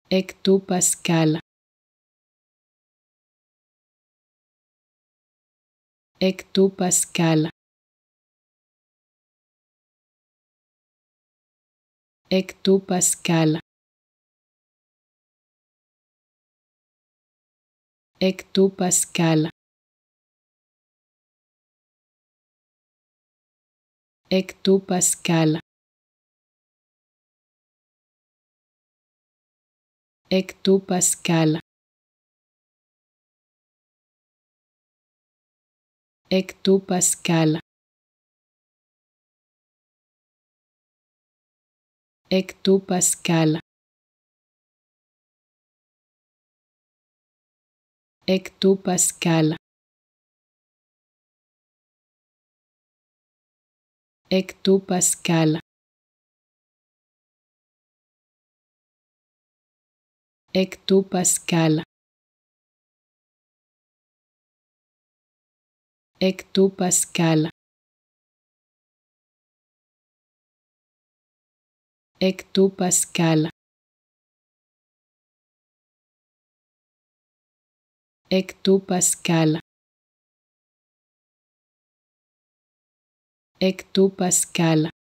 Hectopascal, Hectopascal, Hectopascal, Hectopascal, Hectopascal, Hectopascal, Hectopascal, Hectopascal, Hectopascal, Hectopascal, Hectopascal, Hectopascal, Hectopascal, Hectopascal, Hectopascal,